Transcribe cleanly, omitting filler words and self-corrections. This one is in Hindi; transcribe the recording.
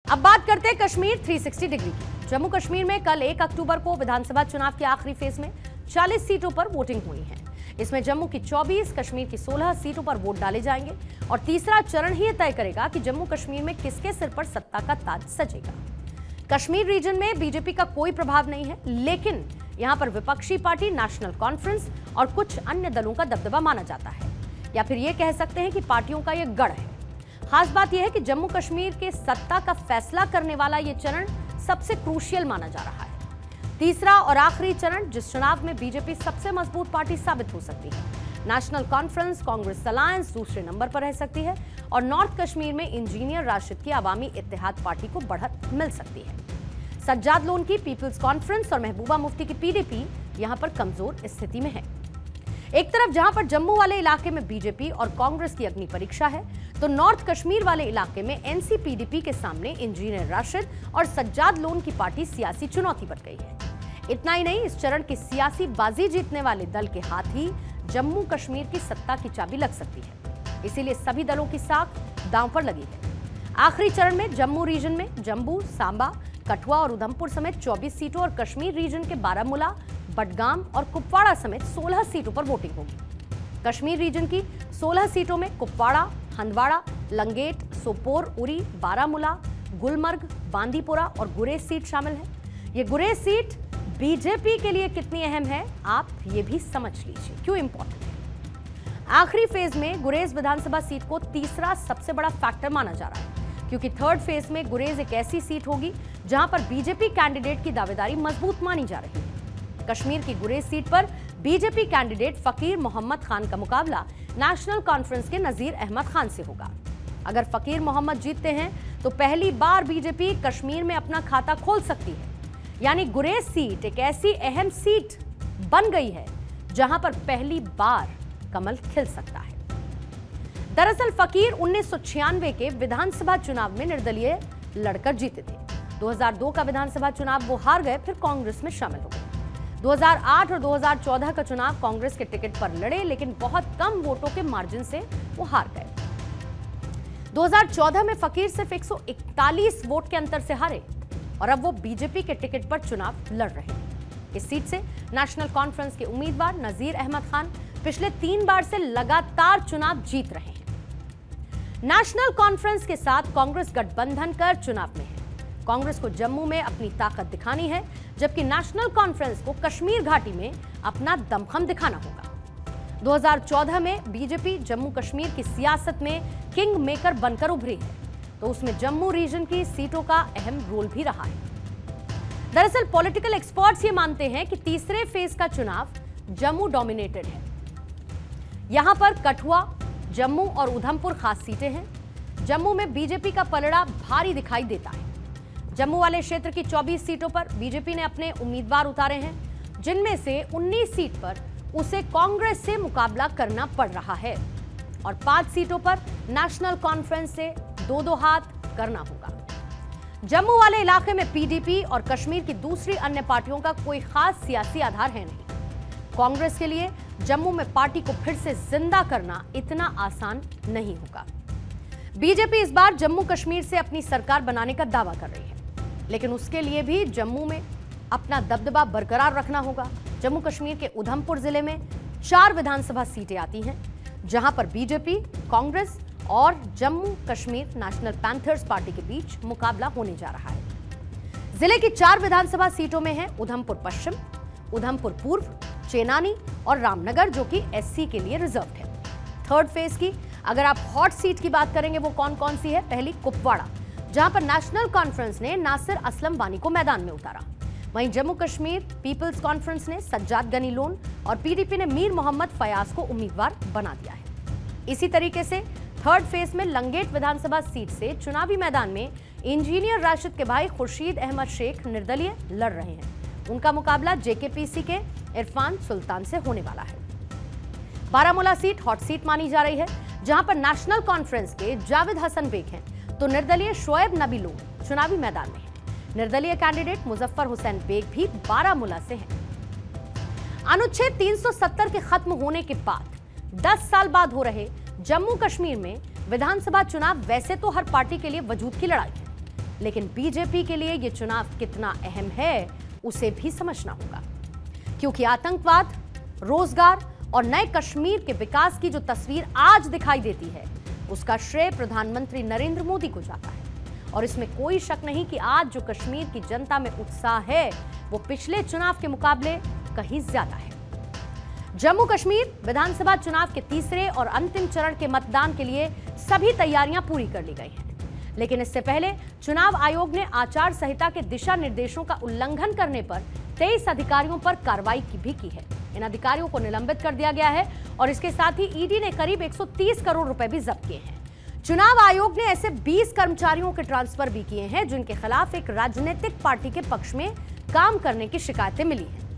अब बात करते हैं कश्मीर 360 डिग्री की। जम्मू कश्मीर में कल 1 अक्टूबर को विधानसभा चुनाव के आखिरी फेज में 40 सीटों पर वोटिंग होनी है। इसमें जम्मू की 24, कश्मीर की 16 सीटों पर वोट डाले जाएंगे और तीसरा चरण ही तय करेगा कि जम्मू कश्मीर में किसके सिर पर सत्ता का ताज सजेगा। कश्मीर रीजन में बीजेपी का कोई प्रभाव नहीं है, लेकिन यहां पर विपक्षी पार्टी नेशनल कॉन्फ्रेंस और कुछ अन्य दलों का दबदबा माना जाता है, या फिर यह कह सकते हैं कि पार्टियों का यह गढ़ है। खास बात यह है कि जम्मू कश्मीर के सत्ता का फैसला करने वाला यह चरण सबसे क्रूशियल माना जा रहा है। तीसरा और आखिरी चरण, जिस चुनाव में बीजेपी सबसे मजबूत पार्टी साबित हो सकती है। नेशनल कॉन्फ्रेंस कांग्रेस अलायंस दूसरे नंबर पर रह सकती है और नॉर्थ कश्मीर में इंजीनियर राशिद की अवामी इत्तेहाद पार्टी को बढ़त मिल सकती है। सज्जाद लोन की पीपल्स कॉन्फ्रेंस और महबूबा मुफ्ती की पीडीपी यहां पर कमजोर स्थिति में है। एक तरफ जहां पर जम्मू वाले इलाके में बीजेपी और कांग्रेस की अग्नि परीक्षा है, तो नॉर्थ कश्मीर वाले इलाके में एनसीपीडीपी के सामने इंजीनियर राशिद और सज्जाद लोन की पार्टी सियासी चुनौती बन गई है। इतना ही नहीं, इस चरण की सियासी बाजी जीतने वाले दल के हाथ ही जम्मू कश्मीर की सत्ता की चाबी लग सकती है। इसीलिए सभी दलों की साख दांव पर लगी है। आखिरी चरण में जम्मू रीजन में जम्मू, सांबा, कठुआ और उधमपुर समेत 24 सीटों और कश्मीर रीजन के बारामूला, बडगाम और कुपवाड़ा समेत 16 सीटों पर वोटिंग होगी। कश्मीर रीजन की 16 सीटों में कुपवाड़ा, हंदवाड़ा, लंगेट, सोपोर, उरी, बारामूला, गुलमर्ग, बांदीपुरा और गुरेज सीट शामिल है। ये गुरेज सीट बीजेपी के लिए कितनी अहम है, आप ये भी समझ लीजिए क्यों इंपॉर्टेंट है। आखिरी फेज में गुरेज विधानसभा सीट को तीसरा सबसे बड़ा फैक्टर माना जा रहा है, क्योंकि थर्ड फेज में गुरेज एक ऐसी सीट होगी जहां पर बीजेपी कैंडिडेट की दावेदारी मजबूत मानी जा रही है। कश्मीर की गुरेज सीट पर बीजेपी कैंडिडेट फकीर मोहम्मद खान का मुकाबला नेशनल कॉन्फ्रेंस के नजीर अहमद खान से होगा। अगर फकीर मोहम्मद जीतते हैं तो पहली बार बीजेपी कश्मीर में अपना खाता खोल सकती है। यानी गुरेज सीट एक ऐसी अहम सीट बन गई है जहां पर पहली बार कमल खिल सकता है। दरअसल फकीर 1996 के विधानसभा चुनाव में निर्दलीय लड़कर जीते थे। 2002 का विधानसभा चुनाव वो हार गए, फिर कांग्रेस में शामिल हो गए। 2008 और 2014 का चुनाव कांग्रेस के टिकट पर लड़े, लेकिन बहुत कम वोटों के मार्जिन से वो हार गए। 2014 में फकीर सिर्फ 141 वोट के अंतर से हारे और अब वो बीजेपी के टिकट पर चुनाव लड़ रहे हैं। इस सीट से नेशनल कॉन्फ्रेंस के उम्मीदवार नजीर अहमद खान पिछले 3 बार से लगातार चुनाव जीत रहे हैं। नेशनल कॉन्फ्रेंस के साथ कांग्रेस गठबंधन कर चुनाव में है। कांग्रेस को जम्मू में अपनी ताकत दिखानी है, जबकि नेशनल कॉन्फ्रेंस को कश्मीर घाटी में अपना दमखम दिखाना होगा। 2014 में बीजेपी जम्मू कश्मीर की सियासत में किंग मेकर बनकर उभरी है, तो उसमें जम्मू रीजन की सीटों का अहम रोल भी रहा है। दरअसल पॉलिटिकल एक्सपर्ट्स ये मानते हैं कि तीसरे फेज का चुनाव जम्मू डोमिनेटेड है। यहां पर कठुआ, जम्मू और उधमपुर खास सीटें हैं। जम्मू में बीजेपी का पलड़ा भारी दिखाई देता है। जम्मू वाले क्षेत्र की 24 सीटों पर बीजेपी ने अपने उम्मीदवार उतारे हैं, जिनमें से 19 सीट पर उसे कांग्रेस से मुकाबला करना पड़ रहा है और 5 सीटों पर नेशनल कॉन्फ्रेंस से 2-2 हाथ करना होगा। जम्मू वाले इलाके में पीडीपी और कश्मीर की दूसरी अन्य पार्टियों का कोई खास सियासी आधार है नहीं। कांग्रेस के लिए जम्मू में पार्टी को फिर से जिंदा करना इतना आसान नहीं होगा। बीजेपी इस बार जम्मू कश्मीर से अपनी सरकार बनाने का दावा कर रही है, लेकिन उसके लिए भी जम्मू में अपना दबदबा बरकरार रखना होगा। जम्मू कश्मीर के उधमपुर जिले में 4 विधानसभा सीटें आती हैं, जहां पर बीजेपी, कांग्रेस और Jammu Kashmir National Panthers Party के बीच मुकाबला होने जा रहा है। जिले की 4 विधानसभा सीटों में है उधमपुर पश्चिम, उधमपुर पूर्व, चेनानी और रामनगर, जो कि एससी के लिए रिजर्व है। थर्ड फेज की अगर आप हॉट सीट की बात करेंगे, वो कौन कौन सी है? पहली कुपवाड़ा, जहां पर नेशनल कॉन्फ्रेंस ने नासिर असलम वानी को मैदान में उतारा। वहीं जम्मू कश्मीर पीपल्स कॉन्फ्रेंस ने सज्जाद गनी लोन और पीडीपी ने मीर मोहम्मद फयाज को उम्मीदवार बना दिया है। इसी तरीके से थर्ड फेज में लंगेट विधानसभा सीट से चुनावी मैदान में इंजीनियर राशिद के भाई खुर्शीद अहमद शेख निर्दलीय लड़ रहे हैं। उनका मुकाबला जेकेपीसी के इरफान सुल्तान से होने वाला है। बारामूला सीट हॉट सीट मानी जा रही है, जहां पर नेशनल कॉन्फ्रेंस के जावेद हसन बेग हैं, तो निर्दलीय शोएब नबी लोग चुनावी मैदान में हैं। निर्दलीय कैंडिडेट मुजफ्फर हुसैन बेग भी बारामूला से हैं। अनुच्छेद 370 के खत्म होने के बाद 10 साल बाद हो रहे जम्मू कश्मीर में विधानसभा चुनाव वैसे तो हर पार्टी के लिए वजूद की लड़ाई है, लेकिन बीजेपी के लिए यह चुनाव कितना अहम है उसे भी समझना होगा, क्योंकि आतंकवाद, रोजगार और नए कश्मीर के विकास की जो तस्वीर आज दिखाई देती है उसका श्रेय प्रधानमंत्री नरेंद्र मोदी को जाता है। और इसमें कोई शक नहीं कि आज जो कश्मीर की जनता में उत्साह है वो पिछले चुनाव के मुकाबले कहीं ज्यादा है। जम्मू कश्मीर विधानसभा चुनाव के तीसरे और अंतिम चरण के मतदान के लिए सभी तैयारियां पूरी कर ली गई हैं, लेकिन इससे पहले चुनाव आयोग ने आचार संहिता के दिशा निर्देशों का उल्लंघन करने पर 23 अधिकारियों पर कार्रवाई भी की है। इन अधिकारियों को निलंबित कर दिया गया है और इसके साथ ही ईडी ने करीब 130 करोड़ रुपए भी जब्त किए हैं। चुनाव आयोग ने ऐसे 20 कर्मचारियों के ट्रांसफर भी किए हैं जिनके खिलाफ एक राजनीतिक पार्टी के पक्ष में काम करने की शिकायतें मिली हैं।